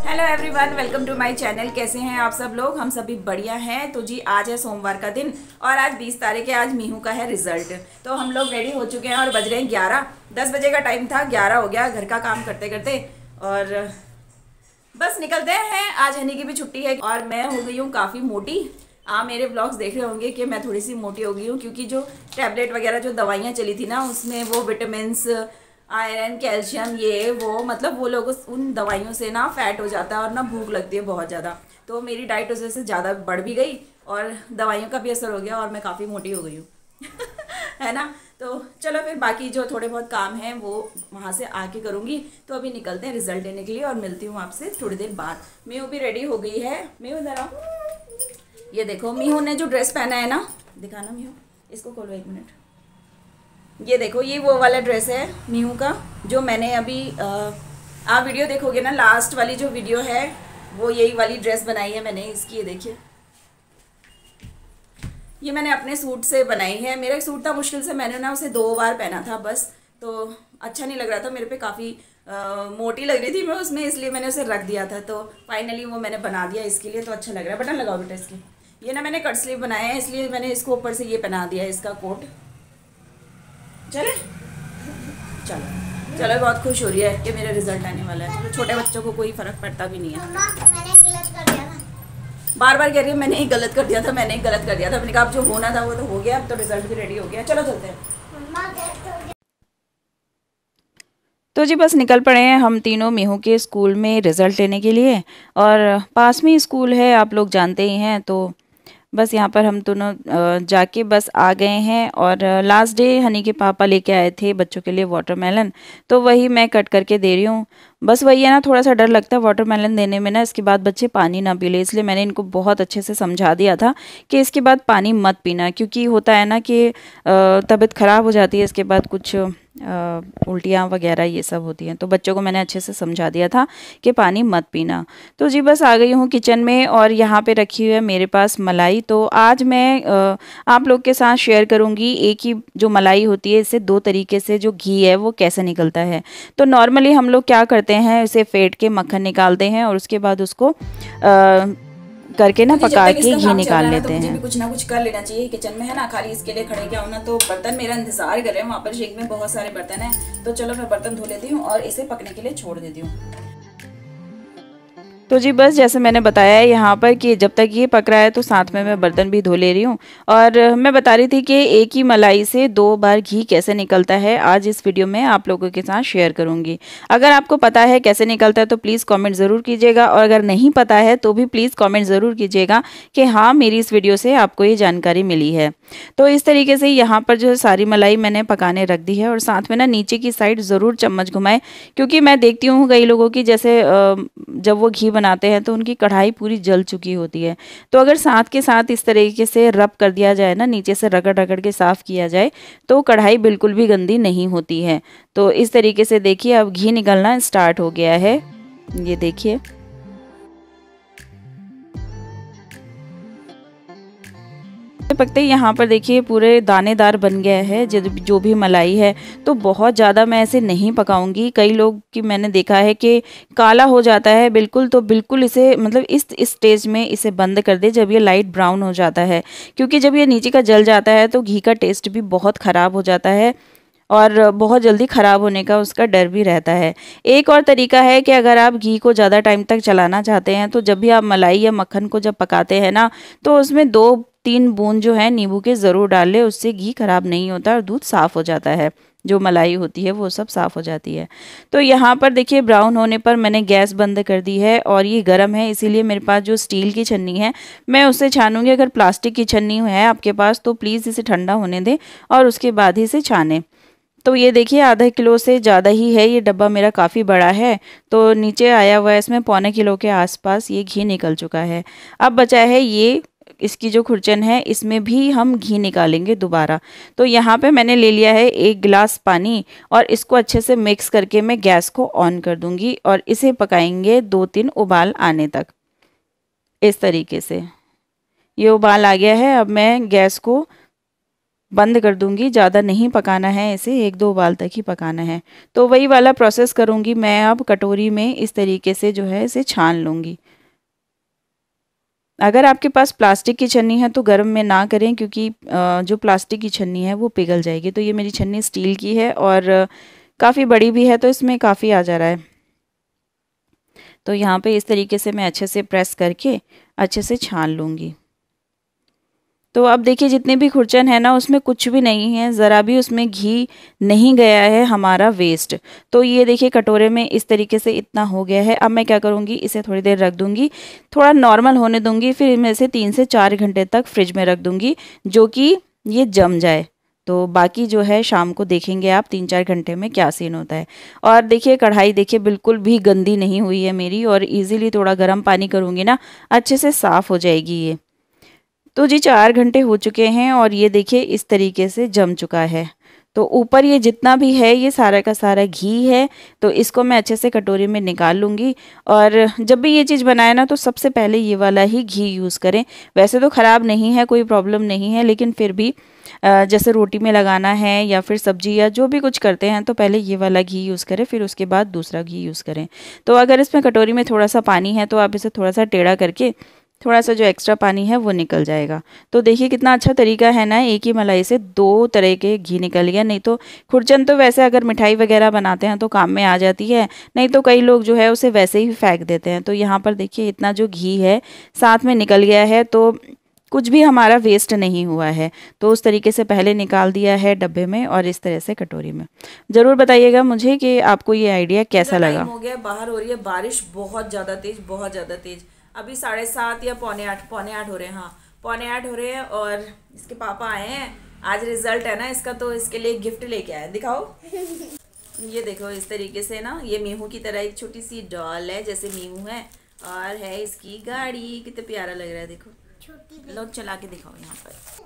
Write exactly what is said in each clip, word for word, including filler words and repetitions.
Hello everyone, welcome to my channel. कैसे हैं आप सब लोग? हम सभी बढ़िया हैं। तो जी आज है सोमवार का दिन और आज बीस तारीख है। आज मीहू का है रिजल्ट। तो हम लोग रेडी हो चुके हैं और बज रहे हैं ग्यारह। दस बजे का टाइम था, ग्यारह हो गया घर का काम करते करते। और बस निकलते हैं। आज हनी की भी छुट्टी है और मैं हो गई हूँ काफ़ी मोटी। आप मेरे ब्लॉग्स देख रहे होंगे कि मैं थोड़ी सी मोटी हो गई हूँ, क्योंकि जो टैबलेट वगैरह जो दवाइयाँ चली थी ना, उसमें वो विटामिन्स, आयरन, कैल्शियम, ये वो मतलब वो लोग उन दवाइयों से ना फैट हो जाता है और ना भूख लगती है बहुत ज़्यादा। तो मेरी डाइट उस वजह से ज़्यादा बढ़ भी गई और दवाइयों का भी असर हो गया और मैं काफ़ी मोटी हो गई हूँ है ना। तो चलो फिर बाकी जो थोड़े बहुत काम हैं वो वहाँ से आके करूँगी। तो अभी निकलते हैं रिजल्ट लेने के लिए और मिलती हूँ आपसे थोड़ी देर बाद। मीहू भी रेडी हो गई है। मीहू ज़रा ये देखो, मीहू ने जो ड्रेस पहना है ना, दिखाना मीहू, इसको खोलो एक मिनट। ये देखो, ये वो वाला ड्रेस है मीहू का जो मैंने अभी आ, आप वीडियो देखोगे ना, लास्ट वाली जो वीडियो है वो यही वाली ड्रेस बनाई है मैंने इसकी। ये देखिए, ये मैंने अपने सूट से बनाई है। मेरा एक सूट था, मुश्किल से मैंने ना उसे दो बार पहना था बस, तो अच्छा नहीं लग रहा था मेरे पे, काफ़ी मोटी लग रही थी मैं उसमें, इसलिए मैंने उसे रख दिया था। तो फाइनली वो मैंने बना दिया इसके लिए, तो अच्छा लग रहा है। बटन लगाओ बेटा इसके। ये ना मैंने कट स्लीव बनाया है, इसलिए मैंने इसको ऊपर से ये पहना दिया है, इसका कोट। चले चलो चलो, बहुत खुश हो रही है कि मेरा रिजल्ट आने वाला है। तो छोटे बच्चों को कोई फ़र्क पड़ता भी नहीं है। मैंने गलत कर दिया था। बार बार कह रही है मैंने ही गलत कर दिया था, मैंने ही गलत कर दिया था। मैंने कहा अब जो होना था वो तो हो गया, अब तो रिजल्ट भी रेडी हो गया। चलो चलते हैं। तो जी बस निकल पड़े हैं हम तीनों मीहू के स्कूल में रिज़ल्ट लेने के लिए। और पास में ही स्कूल है, आप लोग जानते ही हैं। तो बस यहाँ पर हम दोनों जाके बस आ गए हैं। और लास्ट डे हनी के पापा लेके आए थे बच्चों के लिए वाटरमेलन, तो वही मैं कट करके दे रही हूँ। बस वही है ना, थोड़ा सा डर लगता है वाटरमेलन देने में ना, इसके बाद बच्चे पानी ना पी ले, इसलिए मैंने इनको बहुत अच्छे से समझा दिया था कि इसके बाद पानी मत पीना, क्योंकि होता है ना कि तबीयत ख़राब हो जाती है इसके बाद, कुछ उल्टियाँ वगैरह ये सब होती हैं। तो बच्चों को मैंने अच्छे से समझा दिया था कि पानी मत पीना। तो जी बस आ गई हूँ किचन में और यहाँ पे रखी हुई है मेरे पास मलाई। तो आज मैं आ, आप लोग के साथ शेयर करूँगी एक ही जो मलाई होती है, इससे दो तरीके से जो घी है वो कैसे निकलता है। तो नॉर्मली हम लोग क्या करते हैं, इसे फेंट के मक्खन निकालते हैं और उसके बाद उसको आ, करके ना पका के घी निकाल लेते हैं। मुझे भी कुछ ना कुछ कर लेना चाहिए किचन में, है ना। खाली इसके लिए खड़े क्या होना। तो बर्तन मेरा इंतजार कर रहे हैं वहाँ पर, शेक में बहुत सारे बर्तन हैं। तो चलो मैं बर्तन धो लेती हूँ और इसे पकने के लिए छोड़ देती हूँ। तो जी बस जैसे मैंने बताया है यहाँ पर कि जब तक ये पक रहा है तो साथ में मैं बर्तन भी धो ले रही हूँ। और मैं बता रही थी कि एक ही मलाई से दो बार घी कैसे निकलता है, आज इस वीडियो में आप लोगों के साथ शेयर करूँगी। अगर आपको पता है कैसे निकलता है तो प्लीज़ कमेंट ज़रूर कीजिएगा, और अगर नहीं पता है तो भी प्लीज़ कमेंट ज़रूर कीजिएगा कि हाँ मेरी इस वीडियो से आपको ये जानकारी मिली है। तो इस तरीके से यहाँ पर जो सारी मलाई मैंने पकाने रख दी है। और साथ में ना नीचे की साइड ज़रूर चम्मच घुमाएं, क्योंकि मैं देखती हूँ कई लोगों की जैसे जब वो घी बनाते हैं तो उनकी कढ़ाई पूरी जल चुकी होती है। तो अगर साथ के साथ इस तरीके से रब कर दिया जाए ना, नीचे से रगड़ रगड़ के साफ़ किया जाए, तो कढ़ाई बिल्कुल भी गंदी नहीं होती है। तो इस तरीके से देखिए अब घी निकलना स्टार्ट हो गया है, ये देखिए। पकते यहाँ पर देखिए पूरे दानेदार बन गया है जो भी मलाई है। तो बहुत ज़्यादा मैं ऐसे नहीं पकाऊंगी। कई लोग की मैंने देखा है कि काला हो जाता है बिल्कुल, तो बिल्कुल इसे मतलब इस स्टेज में इसे बंद कर दे जब ये लाइट ब्राउन हो जाता है, क्योंकि जब ये नीचे का जल जाता है तो घी का टेस्ट भी बहुत ख़राब हो जाता है और बहुत जल्दी ख़राब होने का उसका डर भी रहता है। एक और तरीका है कि अगर आप घी को ज़्यादा टाइम तक चलाना चाहते हैं तो जब भी आप मलाई या मक्खन को जब पकाते हैं ना, तो उसमें दो तीन बूंद जो है नींबू के ज़रूर डाल लें, उससे घी खराब नहीं होता और दूध साफ़ हो जाता है, जो मलाई होती है वो सब साफ़ हो जाती है। तो यहाँ पर देखिए ब्राउन होने पर मैंने गैस बंद कर दी है और ये गर्म है, इसीलिए मेरे पास जो स्टील की छन्नी है मैं उससे छानूंगी। अगर प्लास्टिक की छन्नी है आपके पास तो प्लीज़ इसे ठंडा होने दें और उसके बाद ही इसे छानें। तो ये देखिए आधा किलो से ज़्यादा ही है, ये डब्बा मेरा काफ़ी बड़ा है। तो नीचे आया हुआ है इसमें पौने किलो के आसपास ये घी निकल चुका है। अब बचा है ये इसकी जो खुरचन है, इसमें भी हम घी निकालेंगे दोबारा। तो यहाँ पे मैंने ले लिया है एक गिलास पानी और इसको अच्छे से मिक्स करके मैं गैस को ऑन कर दूँगी और इसे पकाएंगे दो तीन उबाल आने तक। इस तरीके से ये उबाल आ गया है। अब मैं गैस को बंद कर दूंगी। ज़्यादा नहीं पकाना है इसे, एक दो उबाल तक ही पकाना है। तो वही वाला प्रोसेस करूंगी मैं। अब कटोरी में इस तरीके से जो है इसे छान लूँगी। अगर आपके पास प्लास्टिक की छन्नी है तो गर्म में ना करें, क्योंकि जो प्लास्टिक की छन्नी है वो पिघल जाएगी। तो ये मेरी छन्नी स्टील की है और काफ़ी बड़ी भी है, तो इसमें काफ़ी आ जा रहा है। तो यहाँ पे इस तरीके से मैं अच्छे से प्रेस करके अच्छे से छान लूँगी। तो अब देखिए जितने भी खुरचन है ना उसमें कुछ भी नहीं है, ज़रा भी उसमें घी नहीं गया है हमारा वेस्ट। तो ये देखिए कटोरे में इस तरीके से इतना हो गया है। अब मैं क्या करूँगी, इसे थोड़ी देर रख दूँगी, थोड़ा नॉर्मल होने दूँगी, फिर मैं इसे तीन से चार घंटे तक फ्रिज में रख दूँगी, जो कि ये जम जाए। तो बाकी जो है शाम को देखेंगे आप तीन चार घंटे में क्या सीन होता है। और देखिए कढ़ाई देखिए बिल्कुल भी गंदी नहीं हुई है मेरी, और इजीली थोड़ा गर्म पानी करूँगी ना अच्छे से साफ़ हो जाएगी ये। तो जी चार घंटे हो चुके हैं और ये देखिए इस तरीके से जम चुका है। तो ऊपर ये जितना भी है ये सारा का सारा घी है। तो इसको मैं अच्छे से कटोरी में निकाल लूँगी। और जब भी ये चीज़ बनाए ना तो सबसे पहले ये वाला ही घी यूज़ करें। वैसे तो ख़राब नहीं है, कोई प्रॉब्लम नहीं है, लेकिन फिर भी जैसे रोटी में लगाना है या फिर सब्जी या जो भी कुछ करते हैं तो पहले ये वाला घी यूज़ करें, फिर उसके बाद दूसरा घी यूज़ करें। तो अगर इसमें कटोरी में थोड़ा सा पानी है तो आप इसे थोड़ा सा टेढ़ा करके थोड़ा सा जो एक्स्ट्रा पानी है वो निकल जाएगा। तो देखिए कितना अच्छा तरीका है ना, एक ही मलाई से दो तरह के घी निकल गया। नहीं तो खुरचन तो वैसे अगर मिठाई वगैरह बनाते हैं तो काम में आ जाती है, नहीं तो कई लोग जो है उसे वैसे ही फेंक देते हैं। तो यहाँ पर देखिए इतना जो घी है साथ में निकल गया है, तो कुछ भी हमारा वेस्ट नहीं हुआ है। तो उस तरीके से पहले निकाल दिया है डब्बे में और इस तरह से कटोरी में। ज़रूर बताइएगा मुझे कि आपको ये आइडिया कैसा लगा। हो गया, बाहर हो रही है बारिश बहुत ज़्यादा तेज, बहुत ज़्यादा तेज। अभी साढ़े सात या पौने आठ पौने आठ हो रहे हैं। हाँ पौने आठ हो रहे हैं और इसके पापा आए हैं। आज रिजल्ट है ना इसका, तो इसके लिए गिफ्ट लेके आए। दिखाओ ये देखो इस तरीके से ना, ये मीहू की तरह एक छोटी सी डॉल है जैसे मीहू है, और है इसकी गाड़ी। कितना प्यारा लग रहा है, देखो लो चला के दिखाओ यहाँ पर।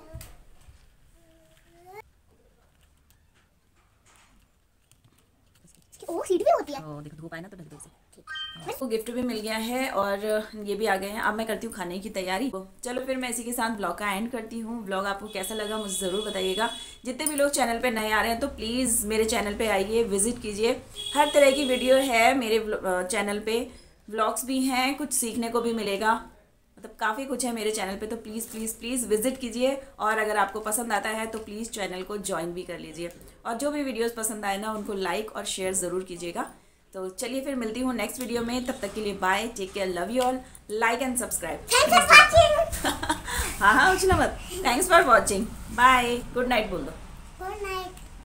वो सीट भी होती है। ओ, देखो धूप आए ना तो ढक दो इसे। वो गिफ्ट भी मिल गया है और ये भी आ गए हैं। अब मैं करती हूँ खाने की तैयारी। चलो फिर मैं इसी के साथ ब्लॉग का एंड करती हूँ। ब्लॉग आपको कैसा लगा मुझे ज़रूर बताइएगा। जितने भी लोग चैनल पे नए आ रहे हैं तो प्लीज़ मेरे चैनल पे आइए, विजिट कीजिए। हर तरह की वीडियो है मेरे चैनल पे, व्लॉग्स भी हैं, कुछ सीखने को भी मिलेगा, मतलब काफ़ी कुछ है मेरे चैनल पे। तो प्लीज़ प्लीज़ प्लीज़ विजिट कीजिए। और अगर आपको पसंद आता है तो प्लीज़ चैनल को ज्वाइन भी कर लीजिए। और जो भी वीडियोस पसंद आए ना उनको लाइक और शेयर ज़रूर कीजिएगा। तो चलिए फिर मिलती हूँ नेक्स्ट वीडियो में। तब तक के लिए bye, take care, love you all, like and subscribe. हाँ हाँ उछला मत। Thanks for watching, bye, good night बोल दो।